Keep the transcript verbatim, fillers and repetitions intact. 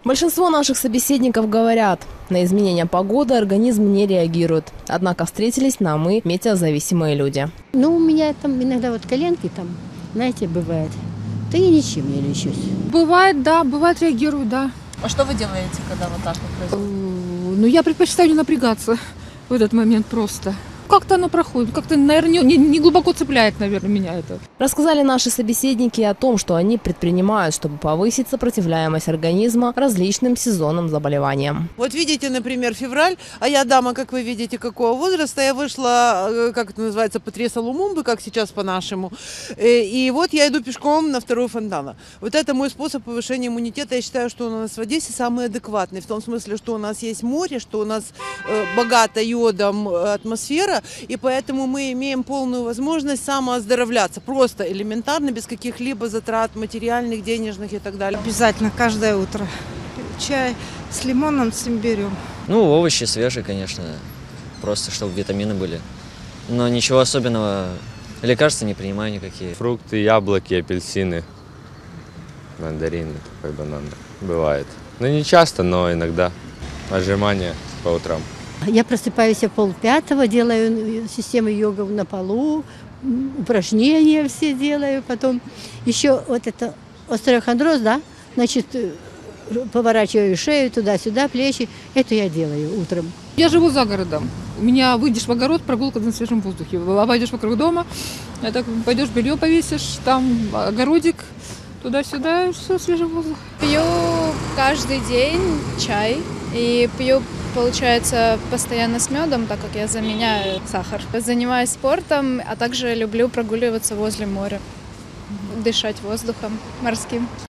Большинство наших собеседников говорят, на изменения погоды организм не реагирует. Однако встретились нам и метеозависимые люди. Ну, у меня там иногда вот коленки там, знаете, бывает. Да я ничем не лечусь. Бывает, да, бывает реагирую, да. А что вы делаете, когда вот так вот происходит? Ну, я предпочитаю не напрягаться в этот момент просто. Как-то оно проходит, как-то, наверное, не, не глубоко цепляет, наверное, меня это. Рассказали наши собеседники о том, что они предпринимают, чтобы повысить сопротивляемость организма различным сезонным заболеваниям. Вот видите, например, февраль, а я дама, как вы видите, какого возраста. Я вышла, как это называется, по Тресса Лумумбы, как сейчас по-нашему. И вот я иду пешком на вторую фонтана. Вот это мой способ повышения иммунитета. Я считаю, что он у нас в Одессе самый адекватный. В том смысле, что у нас есть море, что у нас богата йодом атмосфера. И поэтому мы имеем полную возможность самооздоровляться. Просто элементарно, без каких-либо затрат материальных, денежных и так далее. Обязательно, каждое утро. Чай с лимоном, с имбирем. Ну, овощи свежие, конечно. Просто, чтобы витамины были. Но ничего особенного. Лекарства не принимаю никакие. Фрукты, яблоки, апельсины, мандарины, такой банан. Бывает. Ну, не часто, но иногда. Отжимания по утрам. Я просыпаюсь в полпятого, делаю систему йога на полу, упражнения все делаю. Потом еще вот это остеохондроз, да, значит, поворачиваю шею туда-сюда, плечи. Это я делаю утром. Я живу за городом. У меня выйдешь в огород, прогулка на свежем воздухе. Обойдешь вокруг дома, так пойдешь, белье повесишь, там огородик, туда-сюда, все, свежий воздух. Пью каждый день чай и пью, получается, постоянно с медом, так как я заменяю сахар. Занимаюсь спортом, а также люблю прогуливаться возле моря, дышать воздухом морским.